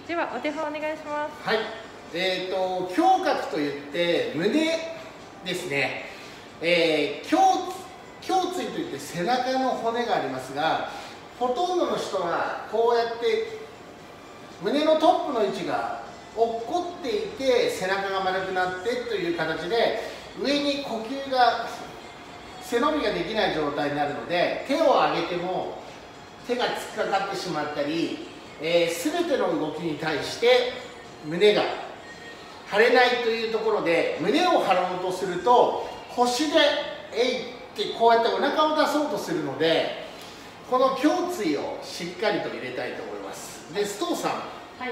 ではお手本お願いします。 はい。胸郭といって胸ですね。胸椎といって背中の骨がありますが、ほとんどの人はこうやって胸のトップの位置が落っこっていて背中が丸くなってという形で上に呼吸が背伸びができない状態になるので、手を上げても手が突っかかってしまったり、全ての動きに対して胸が張れないというところで、胸を張ろうとすると腰でってこうやってお腹を出そうとするので、この胸椎をしっかりと入れたいと思います。で、須藤さん、はい、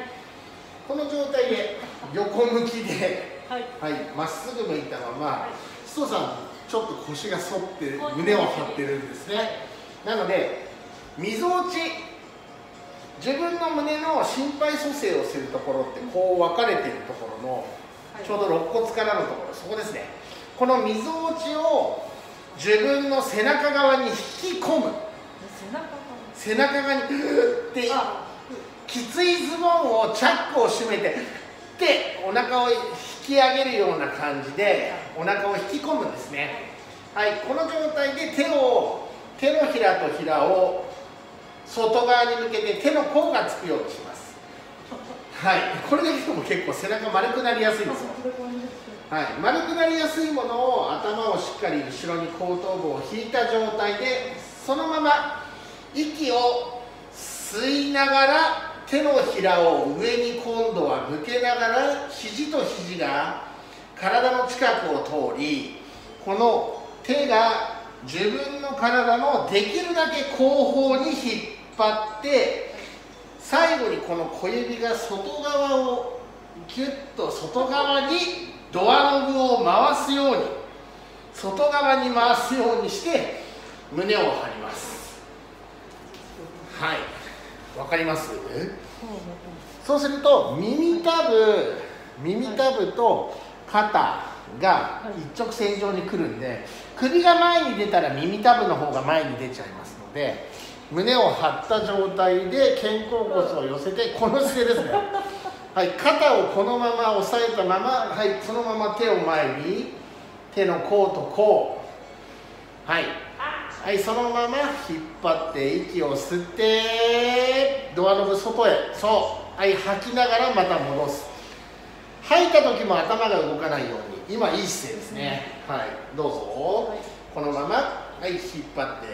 この状態で横向きで、はい、まっすぐ向いたまま、はい、須藤さんちょっと腰が反って胸を張ってるんですね。なのでみぞおち、自分の胸の心肺蘇生をするところってこう分かれているところのちょうど肋骨からのところ、そこですね。このみぞおちを自分の背中側に引き込む、背中側にってきついズボンをチャックを閉めてでお腹を引き上げるような感じでお腹を引き込むんですね。はい、この状態で手のひらとひらを外側に向けて手の甲がつくようにします。はい、これだけでも結構背中丸くなりやすいですよ。はい、丸くなりやすいものを頭をしっかり後ろに後頭部を引いた状態でそのまま息を吸いながら手のひらを上に今度は向けながら肘と肘が体の近くを通り、この手が自分の体のできるだけ後方に引っ張って最後にこの小指が外側をギュッと外側にドアノブを回すように外側に回すようにして胸を張ります。はい、わかります？そうすると耳たぶと肩が一直線上に来るんで、首が前に出たら耳たぶの方が前に出ちゃいますので、胸を張った状態で肩甲骨を寄せてこの姿勢ですね。はい、肩をこのまま押さえたまま、はい、そのまま手を前に、手の甲と甲、はい、はい、そのまま引っ張って息を吸ってドアノブ外へ、そう、はい、吐きながらまた戻す。吐いた時も頭が動かないように、今いい姿勢ですね。はい、どうぞ、このまま、はい、引っ張って、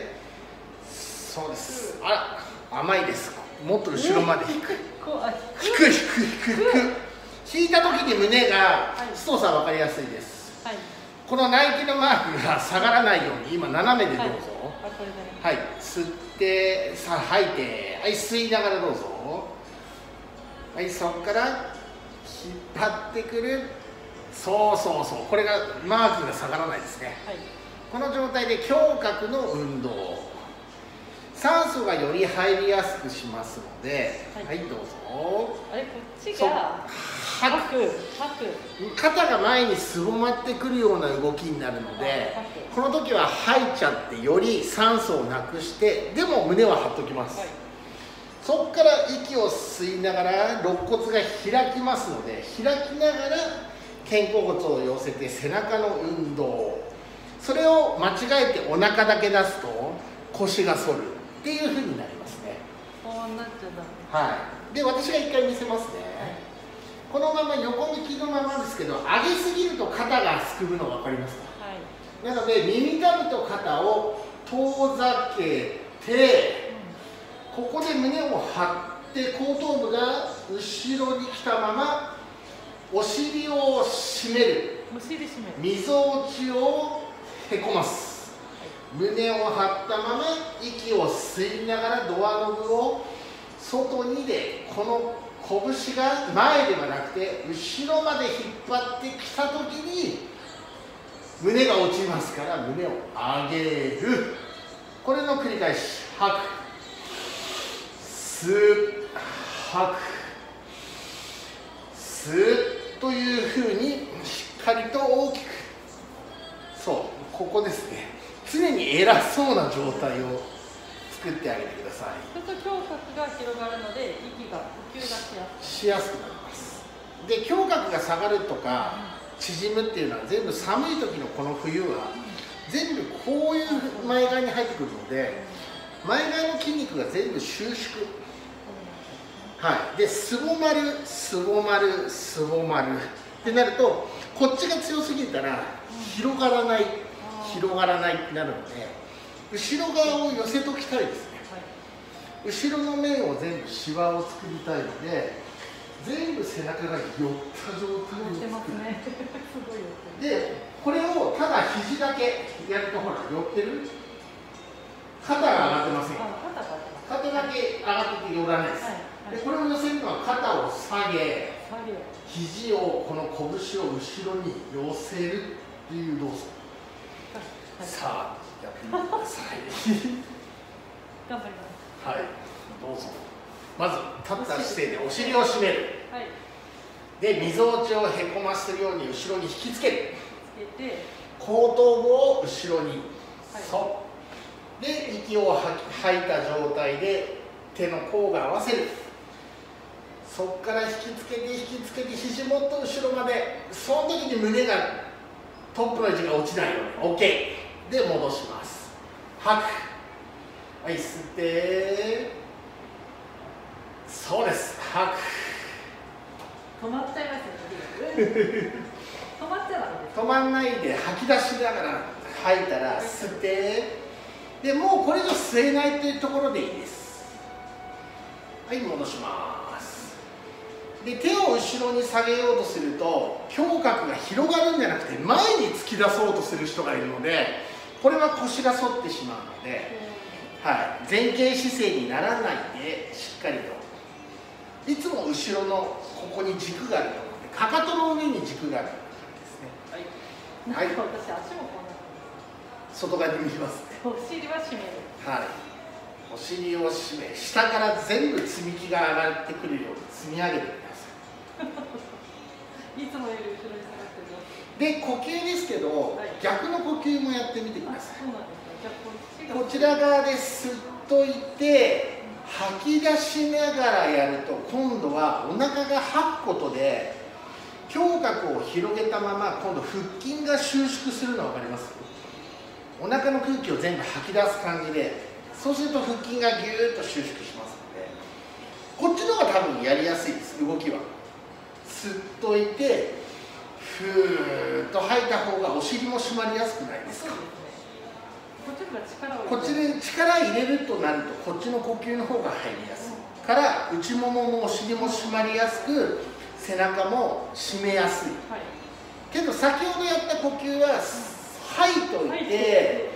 そうです。あら、甘いです。もっと後ろまで引く。引いた時に胸が、須藤さん分かりやすいです。はい、このナイキのマークが下がらないように今斜めでどうぞ。はい、吸ってさあ吐いて、はい、吸いながらどうぞ。はい、そこから引っ張ってくる。そうそうそう、これがマークが下がらないですね。はい、この状態で胸郭の運動、酸素がより入りやすくしますので、はい、はい、どうぞ。 あれ、こっちが吐く。 肩が前にすぼまってくるような動きになるので、この時は吐いちゃってより酸素をなくして、でも胸は張っときます。はい、そこから息を吸いながら肋骨が開きますので、開きながら肩甲骨を寄せて背中の運動、それを間違えてお腹だけ出すと腰が反るっていう風になりますね。 こうなっちゃダメ。 はい。で、私が一回見せますね。このまま横向きのままですけど、上げすぎると肩がすくむの分かりますか？はい。なので耳たぶと肩を遠ざけて、ここで胸を張って後頭部が後ろに来たままお尻を締める。みぞおちをへこます。胸を張ったまま息を吸いながらドアノブを外にで、この拳が前ではなくて後ろまで引っ張ってきた時に胸が落ちますから、胸を上げる。これの繰り返し。吐く、吸う、吐く、吸うというふうにしっかりと大きく、そう、ここですね。常に偉そうな状態を作ってあげてください。 そうすると胸郭が広がるので息が呼吸がしやすくなります。で胸郭が下がるとか縮むっていうのは全部寒い時のこの冬は全部こういう前側に入ってくるので前側の筋肉が全部収縮、はい、ですぼまるすぼまるすぼまるってなるとこっちが強すぎたら広がらない広がらないってなるので後ろ側を寄せときたいですね。後ろの面を全部シワを作りたいので全部背中が寄った状態を作る。でこれをただ肘だけやるとほら寄ってる肩が上がってません。肩だけ上がってて寄らないです。でこれを寄せるのは肩を下げ肘をこの拳を後ろに寄せるっていう動作。さあやってみてください。 頑張ります。 はい、どうぞ。まず立った姿勢でお尻を締める。 はい、 で、みぞおちをへこませるように後ろに引きつける。後頭部を後ろに、そう。で、息を吐いた状態で手の甲が合わせる。そこから引きつけて引きつけて肘もっと後ろまで。その時に胸がトップの位置が落ちないように OK で戻します。吐く。はい、吸ってそうです。吐く。 止まっちゃいますよね。止まっちゃダメです。 止まんないで吐き出しながら吐いたら吸ってでもうこれ以上吸えないというところでいいです。はい、戻します。で手を後ろに下げようとすると胸郭が広がるんじゃなくて前に突き出そうとする人がいるのでこれは腰が反ってしまうので、はい、前傾姿勢にならないでしっかりといつも後ろのここに軸があると思うのでかかとの上に軸があるですね。 はい。なんか私足もこんな外側に見えますね。 お尻は締める。 はい。お尻を締め下から全部積み木が上がってくるように積み上げてください。いつもより後ろに下がってる。 で呼吸ですけど、はい、逆の呼吸もやってみてください。 そうなんですね。じゃあこちら側で吸っといて吐き出しながらやると今度はお腹が吐くことで胸郭を広げたまま今度腹筋が収縮するの分かります？お腹の空気を全部吐き出す感じでそうすると腹筋がギューッと収縮しますのでこっちの方が多分やりやすいです。動きは吸っといてふーっと吐いた方がお尻も締まりやすくないですか？こっちで力入れるとなるとこっちの呼吸の方が入りやすいから内もももお尻も締まりやすく背中も締めやすい、はい、けど先ほどやった呼吸は吐いといて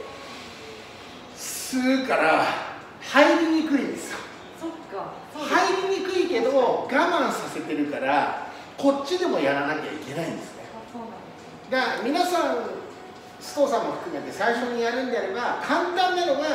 吸うから入りにくいんですよ。 そっか。 入りにくいけど我慢させてるからこっちでもやらなきゃいけないんですね。だから皆さん須藤さんも含めて最初にやるんであれば簡単なのが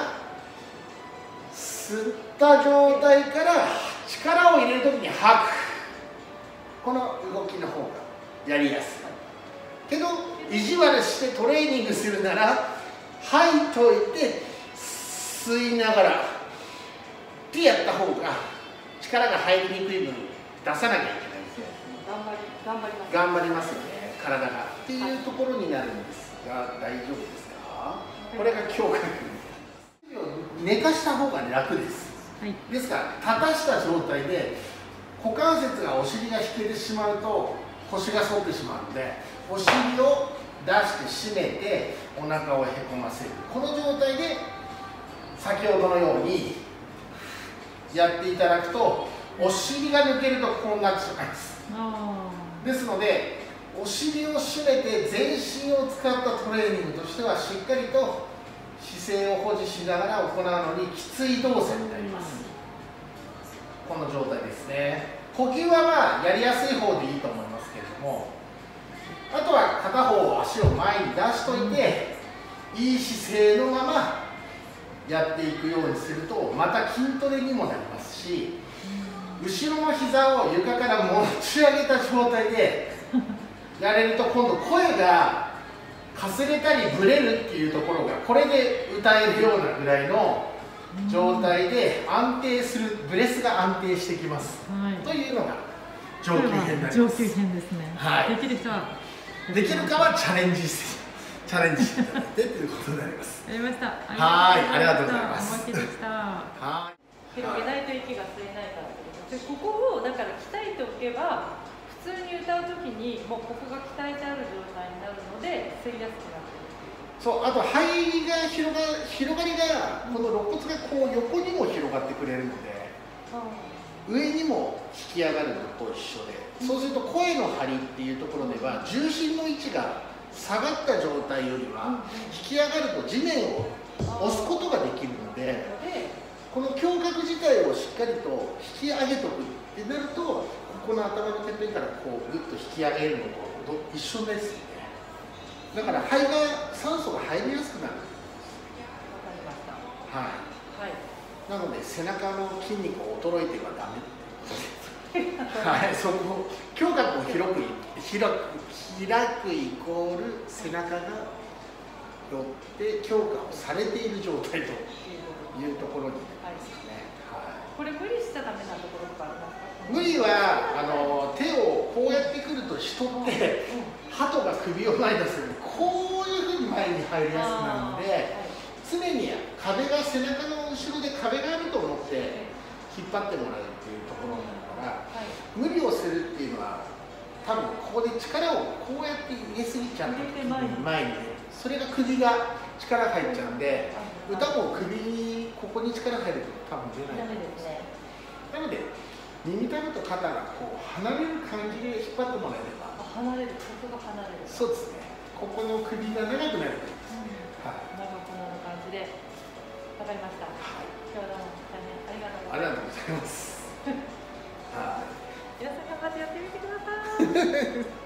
吸った状態から力を入れるときに吐くこの動きの方がやりやすいけど意地悪してトレーニングするなら吐いといて吸いながらってやった方が力が入りにくい分出さなきゃいけないんですよ。頑張りますよね体がっていうところになるんですが大丈夫ですか？これが胸郭寝かした方が楽です、はい、ですから立たした状態で股関節がお尻が引けてしまうと腰が反ってしまうのでお尻を出して締めてお腹をへこませるこの状態で先ほどのようにやっていただくとお尻が抜けるとこうなってしまいます。ですのでお尻を締めて全身を使ったトレーニングとしてはしっかりと姿勢を保持しながら行うのにきつい動作になります。この状態ですね。呼吸はまあやりやすい方でいいと思いますけれどもあとは片方足を前に出しといていい姿勢のままやっていくようにするとまた筋トレにもなりますし後ろの膝を床から持ち上げた状態でやれると今度声がかすれたりブレるっていうところがこれで歌えるようなぐらいの状態で安定する、ブレスが安定してきます、 はい、 というのが上級編になります。 上級編ですね。 はい、 できる人はできるかはチャレンジしていただいてということになります。 やりました。 はい、ありがとうございます。 おまけでした。 はい。 広げないと息が吸えないからで、ここをだから鍛えておけば普通に歌うときにもうここが鍛えてある状態になるので吸いやすくなってる。 そう、あと肺が広がりがこの肋骨がこう横にも広がってくれるので、上にも引き上がるのと一緒で、そうすると声の張りっていうところでは重心の位置が下がった状態よりは引き上がると地面を押すことができるので、この胸郭自体をしっかりと引き上げとくってなると、ここの頭のてっぺんからこうグッと引き上げるのと一緒ですよね。だから肺が酸素が入りやすくなる。はい。なので背中の筋肉を衰えてはダメっていうことです。はい。その胸郭を開くイコール背中がよって強化をされている状態というところになりますね。はい。 これ無理しちゃダメなところとかありますか？ 無理は手をこうやってくると人って鳩が首を前に出すようにこういうふうに前に入りやすくなるので、常に壁が背中の後ろで壁があると思って引っ張ってもらうっていうところになるから、無理をするっていうのは多分ここで力をこうやって入れすぎちゃった時に前にそれが首が力入っちゃうんで、歌も首にここに力入ると多分出ないと思うんです。なので耳たぶと肩がこう離れる感じで引っ張ってもらえれば。 離れる、ここが離れる。 そうですね。ここの首が長くなると思います。 長くなる感じで。わかりました。はい。今日はどうも大変ありがとうございます。 ありがとうございます。はい。 皆さん頑張ってやってみてください。